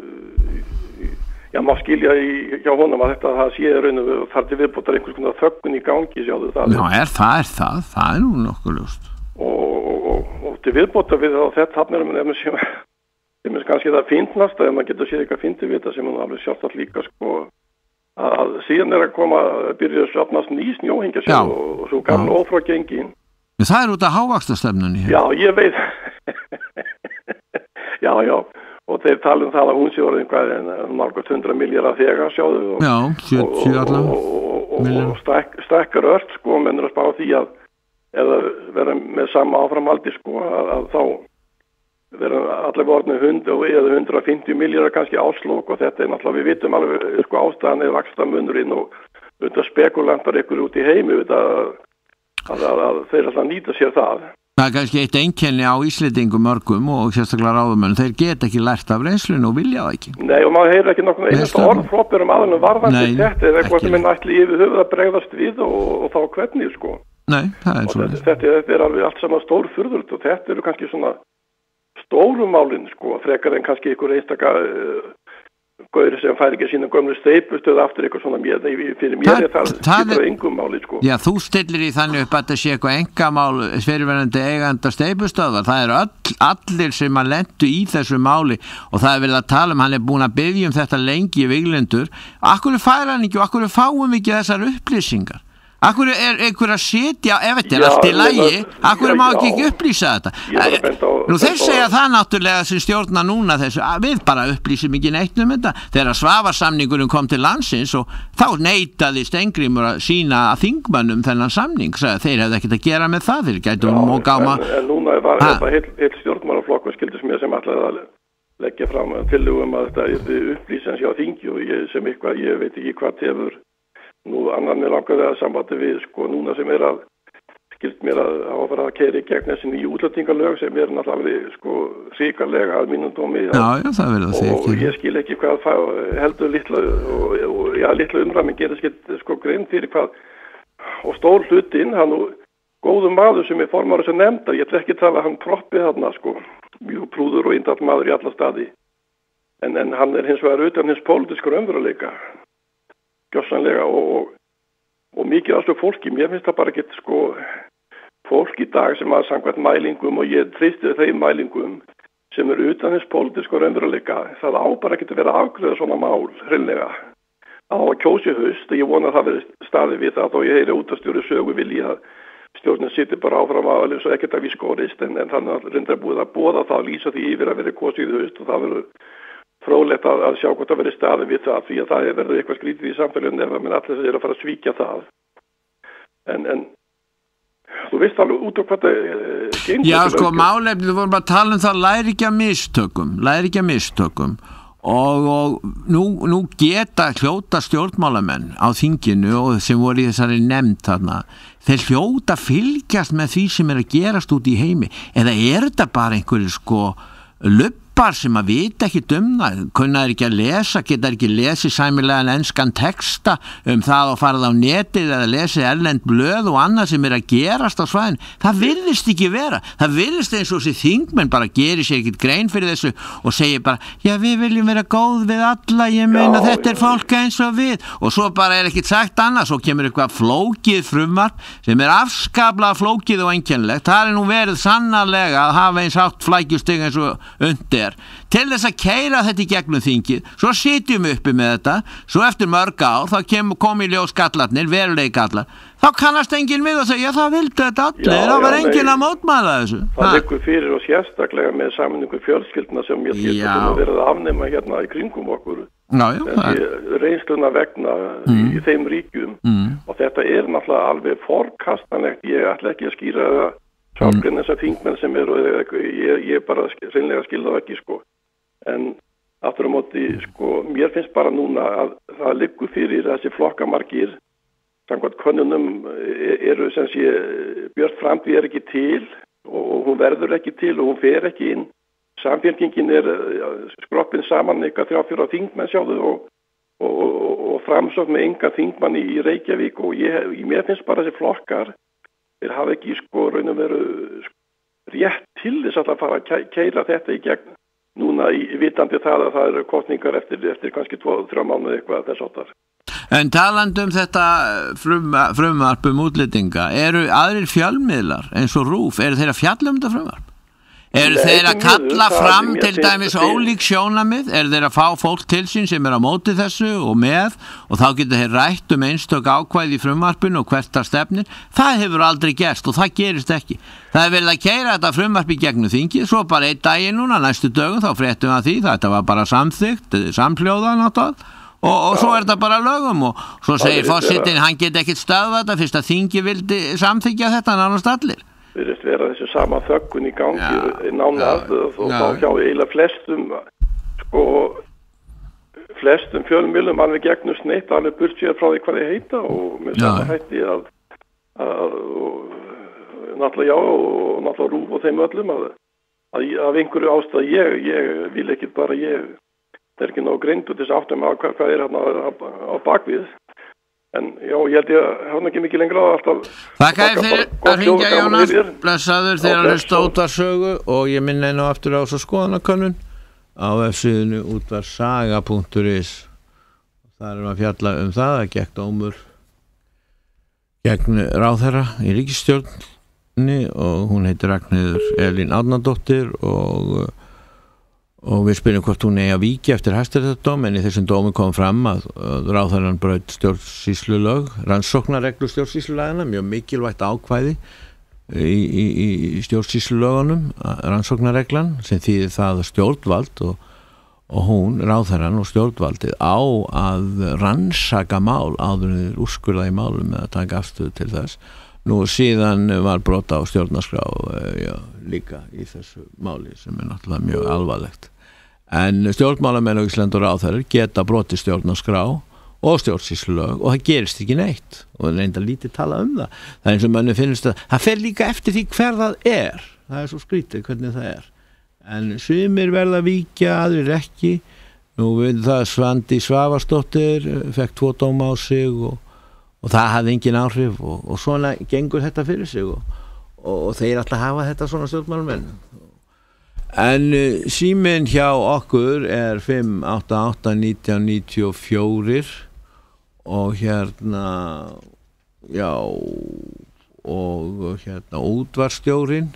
má skilja hjá honum að það sé raun og þar til viðbótar einhvers konar þöggun í gangi sjáðu það. Já, það er nú nokkuð ljóst. Og til viðbótar við þetta hafnir sem er kannski það fyndnast að maður getur séð eitthvað fyndið við þetta sem hann alveg sjálft líka sko að síðan er að byrja að safnast ný snjóhengja sér og svo gamla ófrá gengin. Það er út af hávaxtastefnunni. Já, ég veit. Já, og þeir tala það að hún sé orðin hvað en nálgast 100 milljarðar þegar sjáðu og, já, 70 allavega og stekkar ört sko, mennur að spá því að eða vera með sama áframaldi sko að þá vera allavega orðinu 100 eða 150 milljarðar kannski áslók og þetta er náttúrulega, við vitum alveg sko ástæðan er vaxtamunurinn og auðvitað spekulantar ykkur út í heimi að þeir alltaf nýta sér það. Það er kannski eitt einkenni á Íslendingum mörgum og sérstaklega ráðamönnum, þeir geta ekki lært af reynslunni og vilja það ekki. Nei, og maður heyrir ekki nokkuð einasta orðfrópir aðalum varðandi þetta eða eitthvað sem er ætli yfir höfuð að bregðast við og þá hvernig, sko. Nei, það er svona. Þetta er alveg allt saman stórfurðult og þetta eru kannski svona stórumálin, sko, frekar en kannski ykkur einstaka gaur sem fær ekki sína gömlu steipustöð aftur eitthvað svona fyrir mér það skiptir engum máli sko. Já, þú stillir í þannig upp að það sé eitthvað engamál fyrirverandi eiganda steipustöðar, það eru allir sem að lentu í þessu máli og það er verið að tala hann er búin að biðja þetta lengi í Víglundur, akkur fær hann ekki og akkur fáum ekki þessar upplýsingar? Akkur er einhver að setja, ef þetta er allt í lagi, akkur má ekki upplýsa þetta? Nú þeir segja það náttúrulega sem stjórna núna þessu, við bara upplýsum ekki neitt þetta. Þegar Svavarsamningurinn kom til landsins og þá neitaði Steingrímur að sína að þingmönnum þennan samning, sagði þeir hefði ekkert að gera með það, þeir gætu gáma. En núna var þetta heill stjórnmálaflokkur skildis mér sem ætlaði að leggja fram tillögum að þetta upplýsans hjá þingi og ég veit ekki hvað tefur. Nú annar mér langaði að sambandi við sko núna sem er að skilt mér að fara að keyra í gegn þessi nýju útlendingalög sem er náttúrulega sko ríkarlega að mínum dómi og ég skil ekki hvað heldur litla umræming gerist ekki sko grein fyrir hvað og stór hlutinn hann og góðum maður sem er formar þessu nefndar, ég ætla ekki að tala hann proppið þarna sko mjög prúður og indall maður í alla staði en hann er hins vegar utan hins pólitískur umveruleika gjössanlega og mikið af þessu fólki, mér finnst það bara ekki sko fólk í dag sem að samkvæmt mælingum og ég tristi þeim mælingum sem eru utan þess pólitísku raunveruleika, það á bara ekki að vera afgreiða svona mál, hreinlega á að kjósi haust og ég vona að það verið staðið við það og ég heyri útastjóri sögu vilji að stjórnin sittir bara áfram að alveg svo ekkert að við skorist en þannig að reyndar búið að boða það að lýsa því yfir að vera kosið haust og það verður fróðlegt að sjá hvort að vera staðið við það því að það verður eitthvað skrítið í samfélaginu ef allir þess að fara að svíkja það en þú veist alveg út á hvað það Já, sko, málefni, þú vorum að tala um það læri ekki að mistökum og nú geta hljóta stjórnmálamenn á þinginu og sem voru í þessari nefnd þarna, þeir hljóta fylgjast með því sem að gerast út í heimi, eða þetta bara einhverjir sko lubbar sem að vita ekki það, kunnaður ekki að lesa, geta ekki lesið sæmilegan enskan texta það og farið á netið eða lesið erlend blöð og annað sem að gerast á svæðin. Það virðist ekki vera, það virðist eins og þessi þingmenn bara gerir sér ekkert grein fyrir þessu og segir bara, já við viljum vera góð við alla, ég meina þetta fólk eins og við, og svo bara ekkert sagt annað, svo kemur eitthvað flókið frumvarp sem afskaplega flókið og einkennilegt. Það nú verið sannarlega að hafa eins hátt flækjustig eins og undir til þess að keyra þetta í gegnum þingið, svo sitjum við uppi með þetta, svo eftir mörg ár þá kom í ljós gallarnir, verulegi gallar, þá kannast enginn við og segja, það vildu þetta allir, það var enginn að mótmæla þessu. Það liggur fyrir og sérstaklega með sameiningu fjölskyldna sem ég getur verið að afnema hérna í kringum okkur. Reynsluna vegna í þeim ríkjum og þetta náttúrulega alveg forkastanlegt, ég ætla ekki að skýra það sjálfinn þessar þingmenn sem ég bara reynilega skilða það ekki sko, en aftur á móti sko, mér finnst bara núna að það liggur fyrir þessi flokkamarkir samkvæmt könnunum eru sem sé Björt Framtíð ekki til og hún verður ekki til og hún fer ekki inn. Samfylkingin skroppin saman eitthvað 3-4 þingmenn sjáðu og Framsókn með enga þingmann í Reykjavík og mér finnst bara þessi flokkar þeir hafa ekki sko raun og veru rétt til þess að fara að keyra þetta í gegn núna vitandi það að það eru kosningar eftir kannski 2-3 mánuði eitthvað þess áttar. En talandi þetta frumvarp útlendinga, eru aðrir fjölmiðlar eins og RÚV, eru þeir að fjalla þetta frumvarp? Eru þeir að kalla fram til dæmis ólík sjónamið? Eru þeir að fá fólk til sín sem á móti þessu og með og þá getur þeir rætt einstök ákvæði í frumvarpinu og hvert það stefnir? Það hefur aldrei gerst og það gerist ekki. Það verið að keyra þetta frumvarp í gegnum þingið, svo bara einn daginn núna, næstu dögum, þá fréttum við að því, þetta var bara samþykkt, samhljóða náttúrulega. Og svo þetta bara lögum og svo segir forsetinn, hann get ekkert stöðvað þetta fyrst að þingið vildi samþykkja þetta nánast allir. Virðist vera þessu sama þöggun í gangi nánast og þá hjá eiginlega flestum fjölmiðlum alveg gegnum sneitt, alveg burt sér frá því hvað þið heita og með sama hætti að náttúrulega og náttúrulega RÚV og þeim öllum að af einhverju ástæð ég vil ekki bara það ekki nóg greind út þess aftum að hvað hérna á bakvið. En já, ég held ég hafa ekki mikið lengra alltaf. Þakka þér fyrir að hringja Jónas, blessaður þegar að hlusta útvarpssögu og ég minna einu aftur á svo skoðanakönnun á vefsíðunni útvarpssaga.is. Þar að fjalla það að gekk dómur gegn ráðherra í ríkisstjórninni og hún heitir Ragnheiður Elín Árnadóttir og við spyrjum hvort hún að víkja eftir hæstaréttardóm, en í þessum dómi kom fram að ráðherrann braut stjórnsýslulög, rannsóknarreglu stjórnsýslulagana, mjög mikilvægt ákvæði í stjórnsýslulögunum, rannsóknarreglan sem þýðir það stjórnvald og hún, ráðherrann og stjórnvaldið á að rannsaka mál áður en þeir úrskurða í málum eða taka afstöðu til þess. Nú síðan var brot á stjórnarskrá líka í þessu máli sem náttúrulega mjög alvarlegt. En stjórnmálamenn á Ísland og ráðherrar geta brotið stjórnarskrá og stjórnsýslulög og það gerist ekki neitt og reynda lítið tala það. Það eins og manni finnst það fer líka eftir því hver það er. Það svo skrítið hvernig það er. En sumir verða víkja, aðrir ekki. Nú við það Svandi Svavarsdóttir fekk 2 dóma á sig og það hafði engin áhrif og svona gengur þetta fyrir sig og þeir alltaf hafa þetta svona stjórnmálamenn. En síminn hjá okkur 588-1994 og hérna útvarpsstjórinn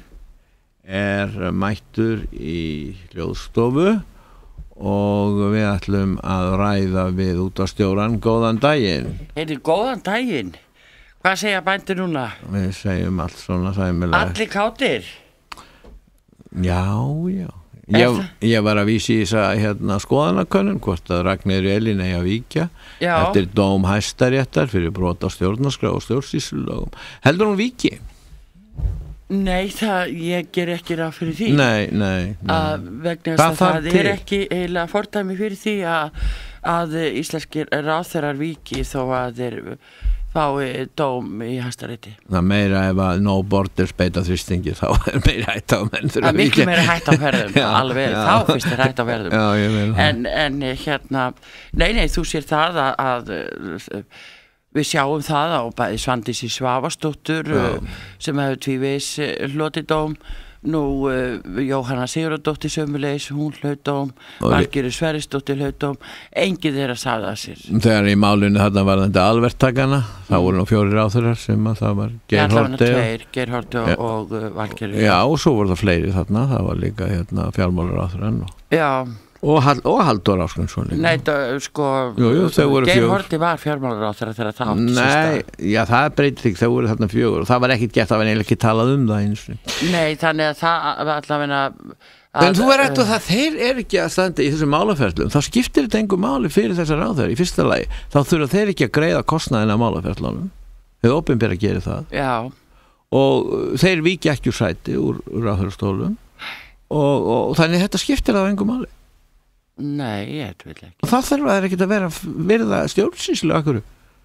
mættur í hljóðstofu og við ætlum að ræða við útvarpsstjórann. Góðan daginn. Góðan daginn. Hvað segja bændur núna? Við segjum allt svona sæmilega. Allir kátir? Já. Ég var að vísi í þessa skoðanakönnun hvort að Ragnheiður Elín eigi að víkja eftir dóm Hæstaréttar fyrir brot á stjórnarskrá og stjórnsýslulögum. Heldur hún víki? Nei, ég ger ekki ráð fyrir því. Nei. Vegna þess að það ekki eiginlega fordæmi fyrir því að íslenskir ráðherrar víki þó að þeir fái dóm í Hæstarétti. Það meira ef að no borders beita þrýstingi, þá meira hætt á menn. Það miklu meira hætt á ferðum, alveg, þá fyrst hætt á ferðum. Já, ég meina það. En hérna, nei, þú sér það að við sjáum það á bæði Svandísi Svavarsdóttur sem hefur tvívegis hlotið dóm. Nú Jóhanna Sigurðardóttir sömulegis, hún hlaut dóm, Valgerður Sverrisdóttir hlaut dóm, enginn þeirra sagði að sér. Þegar í málinu þarna var þetta alverktakana, þá voru nú 4 ráðherrar sem að það var Geir Haarde. Geir Haarde og Valgerður. Já, og svo voru það fleiri þarna, það var líka fjármálaráðherrann. Já. Og Halldór Ásgrímsson. Nei, sko, Geir Haarde var fjármálaráðherra þegar það átti sér stað. Nei, já, það breytir ekki, þau voru þarna 4 og það var ekkit gert, það var eiginlega ekki talað um það eins. Nei, þannig að það allavega En þú rætt og það, þeir ekki að standa í þessum málaferlum, þá skiptir þetta engu máli fyrir þessar ráðherrar. Í fyrsta lagi, þá þurfa þeir ekki að greiða kostnaðina á málaferlunum. Þeir opinbera gerir það. Já. Og þeir víkja ekki úr sæti úr ráðherrastólum og þannig þetta skiptir það engu máli. Nei, ég vil ekki. Og það þarf að ekki að vera virða stjórnsýslu akkur.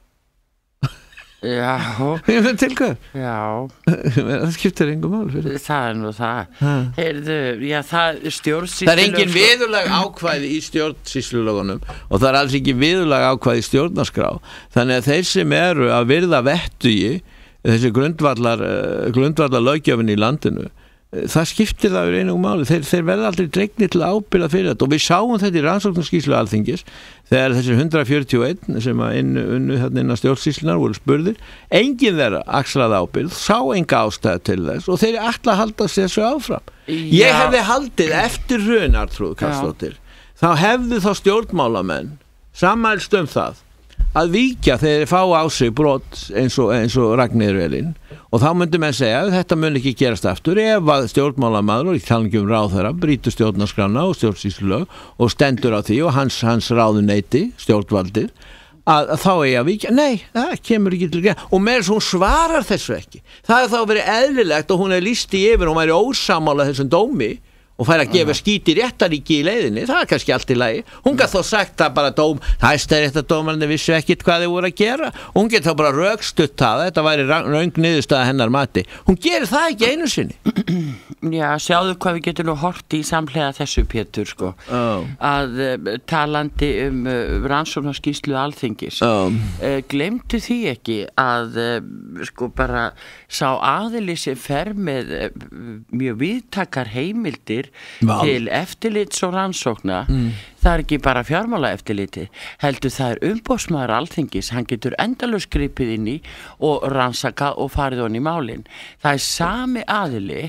Já. Ég finn til hvað? Já. Það skiptir engu máli fyrir. Það nú það. Heyrðu, já, það stjórnsýslu. Það engin viðurlag ákvæði í stjórnsýslulögunum og það alls ekki viðurlag ákvæði í stjórnarskrá. Þannig að þeir sem eru að virða vettugi, þessi grundvallar löggjöfin í landinu, það skiptir það einu máli, þeir verða aldrei dregnir til að ábyrða fyrir þetta og við sáum þetta í rannsóknarskýrslu Alþingis þegar þessir 141 sem að unnu hérna innan stjórnsýslunar voru spurðir, enginn þeirra axlaði ábyrgð, sá enga ástæðu til þess og þeir ætla að halda þessu áfram. Ég hefði haldið eftir hrun Arnþrúður Karlsdóttir, þá hefðu þá stjórnmálamenn sammælst það að víkja þegar þeir fá á sig brot eins og Ragnheiður Elín og þá myndi menn segja að þetta mun ekki gerast aftur ef að stjórnmálamaður og ég tala ekki ráðherra brýtur stjórnarskrána og stjórnsýslulög og stendur á því og hans ráðuneyti stjórnvaldið að þá eigi að víkja. Nei, það kemur ekki til greina og meðan hún svarar þessu ekki. Það er þá verið eðlilegt og hún er listi yfir, hún væri ósammála þessum dómi og fær að gefa skíti réttaríki í leiðinni, það er kannski allt í lagi. Hún gæti þá sagt það bara Hæstaréttardómararnir vissu ekkit hvað þeir voru að gera. Hún geti þá bara rökstutt það, þetta væri röng niðurstaða hennar mati. Hún gerir það ekki einu sinni. Já, sjáðu hvað við getum nú hort í samhliða þessu Pétur, sko. Að talandi rannsóknarskýrslu Alþingis. Gleymdu því ekki að sko bara sá aðili sem fer með mjög víðtækar heimildir til eftirlits og rannsókna það er ekki bara fjármálaeftirliti heldur það er umboðsmaður Alþingis, hann getur endalaust gripið inn í og rannsakað og farið honni í málin. Það er sami aðili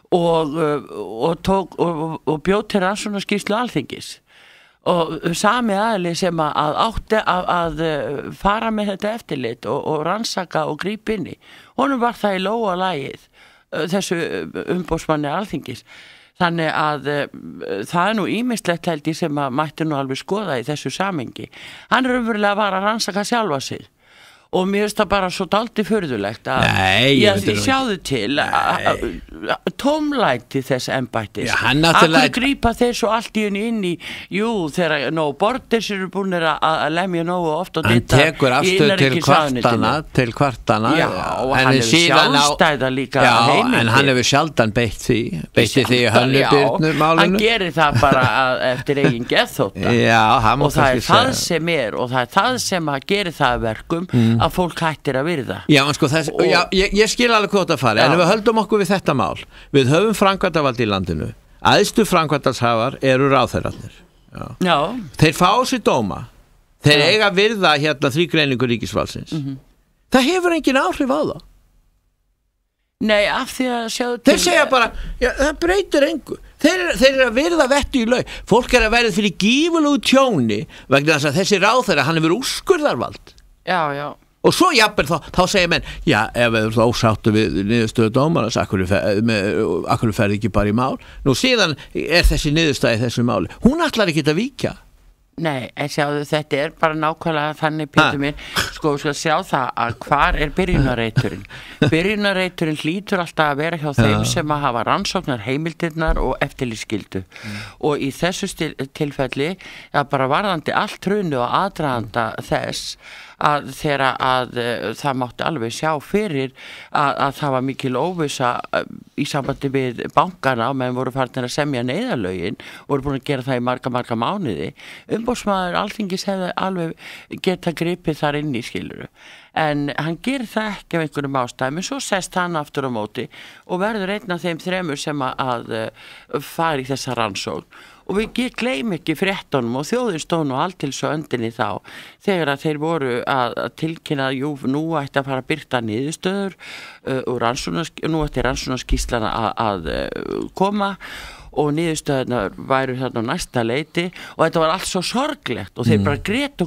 og bjóð til rannsóknarskýrslu Alþingis og sami aðili sem að átti að fara með þetta eftirlit og rannsaka og grípa inn í. Honum var það í lóga lagið þessu umboðsmanni Alþingis. Þannig að það er nú ýmislegt held ég sem að mætti nú alveg skoða í þessu samhengi. Hann er umverulega að vara að rannsaka sjálfa sig og mér finnst það bara svo dálítið furðulegt að sjáðu til tómlæti þess embættis. Akkur grípa þeir svo allt í henni inn í þegar nóg borders eru búin að lemja nógu oft og hann tekur afstöð til kvartana og hann hefur sjálfstæða líka heimildir en hann hefur sjaldan beitti því Hönnu Birnu málinu hann gerir það bara eftir eigin geðþótta og það er það sem er og það er það sem að gerir það verkum að fólk hættir að virða. Já, sko, ég skil alveg hvað það fari, en ef við höldum okkur við þetta mál, við höfum framkvæmdarvald í landinu, æðstu framkvæmdarshafar eru ráðherrarnir. Já. Þeir fá sér dóma, þeir eiga að virða hérna þrígreiningu ríkisvaldsins. Það hefur engin áhrif á það. Nei, af því að sjáðu til... Þeir segja bara, það breytir engu. Þeir eru að virða vettu í laug. Fólk er að verða fyrir gífulegu tjóni vegna þess að þessi ráðherra, hann hefur úrskurðarvald. Já. Og svo jafnvel þá segir menn, ef við þá sáttu við niðurstöðu dómarans, akkur ferði ekki bara í mál. Nú síðan er þessi niðurstaða í þessu máli. Hún ætlar ekki að víkja. Nei, en sjáðu, þetta bara nákvæmlega þannig, Pétur minn, sko sjá það að hvar byrjunarreiturinn? Byrjunarreiturinn hlýtur alltaf að vera hjá þeim sem að hafa rannsóknar heimildirnar og eftirlitsskyldu og í þessu tilfelli bara varðandi allt hrunu og aðdraganda þess að þegar að það mátti alveg sjá fyrir að það var mikil óvissa í sambandi við bankana og menn voru farin að semja neyðarlögin voru búin að gera það í marga mánuði. Umboðsmaður Alþingis hefði alveg geta gripið þar inn í skiluru en hann gerir það ekki af einhverjum ástæðum en svo sest hann aftur á móti og verður einn af þeim þremur sem að fara í þessa rannsókn og við gleym ekki fréttunum og þjóðin stóð nú allt til svo öndinni þá þegar að þeir voru að tilkynna nú ætti að fara að birta niðurstöður og nú ætti rannsóknarskýrslan að koma og niðurstöðunar væru þarna á næsta leiti og þetta var allt svo sorglegt og þeir bara grétu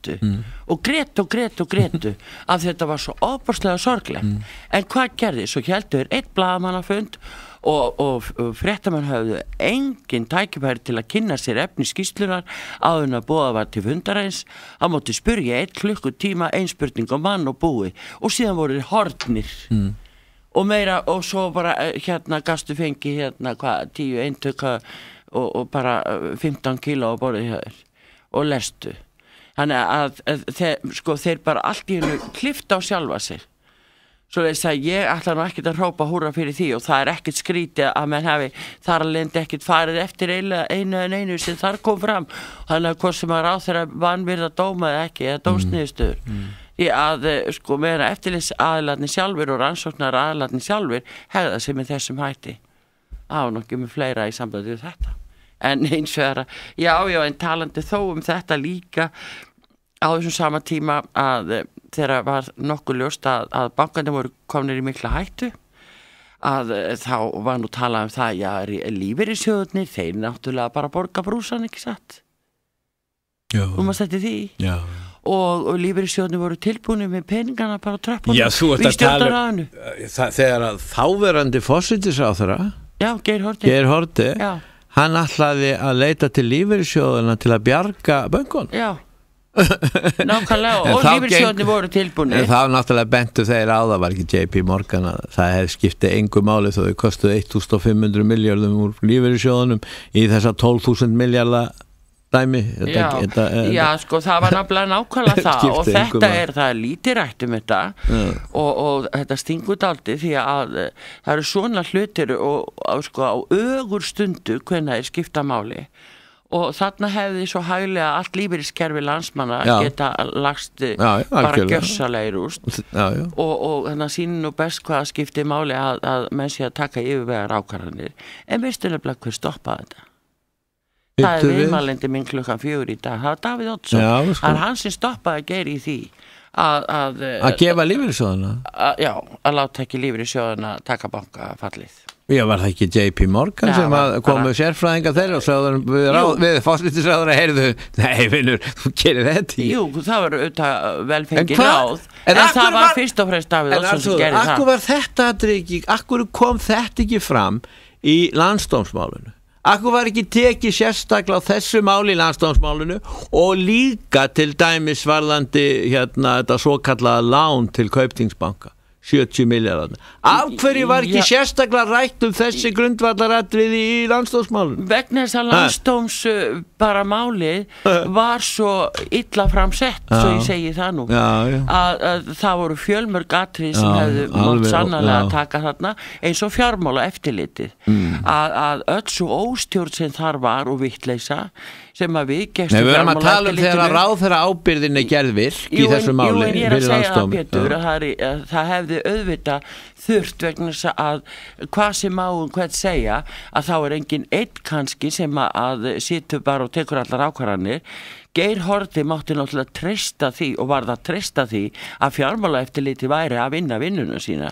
af þetta var svo ofboðslega sorglegt en hvað gerði? Svo héldu þeir einn blaðamannafund og fréttamenn höfðu engin tækifæri til að kynna sér efni skýrslunar áður en að boða var til fundarins hann mótti spyrja 1 klukkutíma spurning á mann og búi og síðan voru þeir horfnir og meira og svo bara gastu fengi 10 eintöka og bara 15 kíló á borðið hjá þér og lestu þannig að þeir bara allt í hennu klifta á sjálfa sig svo þess að ég ætla nú ekkert að hrópa húrra fyrir því og það ekkert skrítið að menn hafi þar alveg ekkert farið eftir einu sem þar kom fram þannig að hvort sem að ráðherra vanvirða dóma eða ekki eða dómsniðurstöður því að meðan eftirlitsaðilarnir sjálfur og rannsóknar aðilarnir sjálfur hegða sig með þessum hætti nokkið með fleira í sambandi við þetta en eins vegar já en talandi þó þetta líka á þessum sama tíma að þegar var nokkuð ljóst að bankarnir voru komnir í mikla hættu að þá var nú talað það lífeyrissjóðirnir þeir náttúrulega bara borga brúsan ekki satt maður setti því já. Og lífeyrissjóðirnir voru tilbúinir með peningana bara á tröppunum já, þú ert að tala þegar að þáverandi forsætisráðherra Geir Haarde hann ætlaði að leita til lífeyrissjóðina til að bjarga bönkunum já nákvæmlega og lífeyrissjóðirnir voru tilbúinir en þá náttúrulega bentu þeir á það var ekki JP Morgan að það hefði skiptið engu máli þó þau kostuð 1.500 miljardum úr lífeyrissjóðunum í þessa 12.000 miljardar dæmi það var nákvæmlega það og þetta það er lítið rætt þetta og þetta stingur dálítið því að það eru svona hlutir og á ögur stundu hvernig þeir skipta máli og þarna hefði svo hæglega allt lífeyriskerfi landsmanna geta lagst bara gjörsalega í rúst og þannig að sýnir nú best hvað skipti máli að menn sé að taka yfirvegar ákvarðanir en veistu nefnilega hver stoppaði þetta það viðmælandi minn 4:00 í dag það var Davíð Oddsson það hann sem stoppaði Geir í því að gefa lífeyrissjóðana að láta ekki lífeyrissjóðana taka bankafallið já, var það ekki JP Morgan sem komu sérfræðinga þeirra og sagði við fórsætisráður að heyrðu nei vinnur, þú gerir þetta jú, það var auðvitað velfengið ráð en það var fyrst og fremst Davíð Oddsson sem gerði það akkur var þetta akkur kom þetta ekki fram í landsdómsmálinu akkur var ekki tekið sérstaklega á þessu máli í landsdómsmálinu og líka til dæmis varðandi þetta svokallaða lán til Kaupþingsbanka 70 miljardar. Af hverju var ekki sérstaklega rætt þessi grundvallaratriði í landsdómsmálinu? Vegna þess að landsdóms bara málið var svo illa framsett, svo ég segi það nú, að það voru fjölmörg atriði sem hefðu mátt sannarlega taka þarna, eins og fjármála eftirlitið, að öll svo óstjórn sem þar var og vittleysa, sem að við gestum við erum að tala þegar ráðherra ábyrgðin gerð virk í þessu máli ég er að segja það Pétur að það hefði auðvitað þurft vegna þess að hvað sem á hvern segja að þá er engin einn kannski sem að situr bara og tekur allar ákvarðanir Geir Haarde mátti náttúrulega treysta því og varð að treysta því að fjármálaeftirlitið væri að vinna vinnuna sína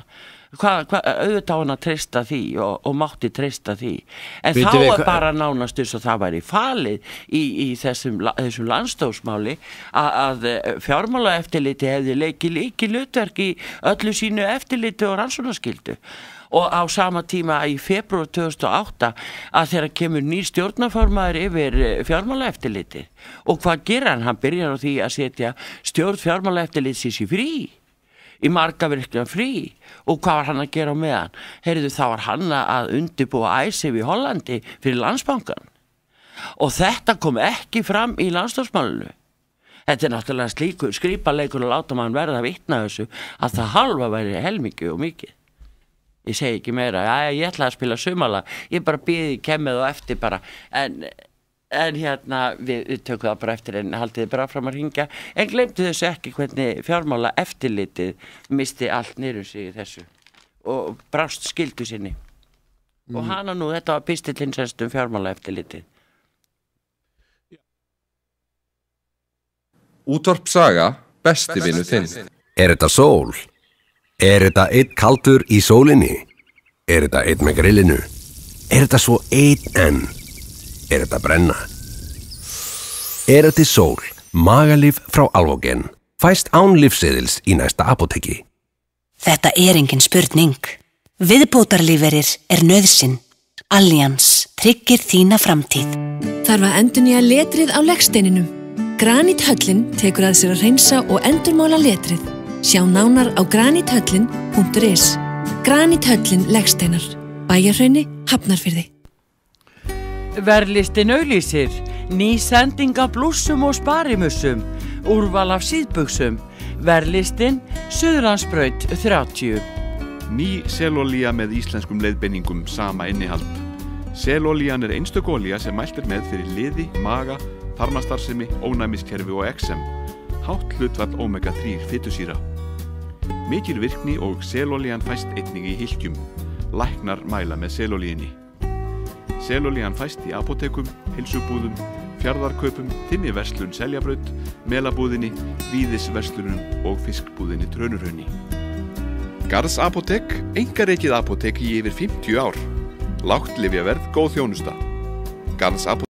auðvitað hann að treysta því og mátti treysta því en þá bara nánast eins og það væri falið í þessum landsdómsmáli að fjármálaeftirliti hefði leikið lykilhlutverk í öllu sínu eftirliti og rannsóknarskyldu og á sama tíma í febrúar 2008 að þegar kemur ný stjórnarformaður yfir fjármálaeftirliti og hvað gerir hann? Hann byrjar á því að setja stjórn fjármálaeftirlitsins í frí í margavirkjan frí og hvað var hann að gera á meðan? Heyrðu, þá var hann að undirbúa ISIF í Hollandi fyrir Landsbankann og þetta kom ekki fram í landsdómsmálinu. Þetta náttúrulega slíkur skrípaleikur og láta mann verða að vitna þessu að það halva væri helmingi og mikið. Ég segi ekki meira, ég ætla að spila sumala, ég bara býði kemmið og eftir bara en hérna við tökum það bara eftir en haldið bara fram að hringja en glemdu þessu ekki hvernig fjármála eftirlitið misti allt niður sig í þessu og brást skyldu sinni og hana nú, þetta var pistillinn sérst fjármála eftirlitið. Útvarp Saga, besti vinur þinn. Þetta sól? Þetta einn kaldur í sólinni? Þetta einn með grillinu? Þetta svo einn enn? Þetta brenna? Þetta sól, magalíf frá Alvogen. Fæst án lyfseðils í næsta apóteki. Þetta engin spurning. Viðbótarlífeyrir nauðsyn. Allians tryggir þína framtíð. Þarf að endurnýja letrið á legsteininum. Granithöllin tekur að sér að hreinsa og endurmála letrið. Sjá nánar á granithöllin.is. Granithöllin legsteinar. Bæjarhrauni, Hafnarfirði. Verðlistin auglýsir, ný sending af blússum og sparimussum, úrval af síðbuxum, verðlistin Suðurlandsbraut 30. Ný selolía með íslenskum leiðbeiningum sama innihald. Selolían einstök olía sem mælt með fyrir liði, maga, þarmastarfsemi, ónæmiskerfi og eksem. Hátt hlutfall omega-3 fitusýra. Mikil virkni og selolían fæst einnig í hylkjum. Læknar mæla með selolíinni. Selolían fæst í apótekum, heilsubúðum, Fjarðarkaupum, Þinniverslun Seljabraut, Melabúðinni, Víðisverslunum og Fiskbúðinni Trönurhrauni. Garðs apótek, einkarekið apótek í yfir 50 ár. Lágt lyfjaverð, góð þjónusta. Garðs apótek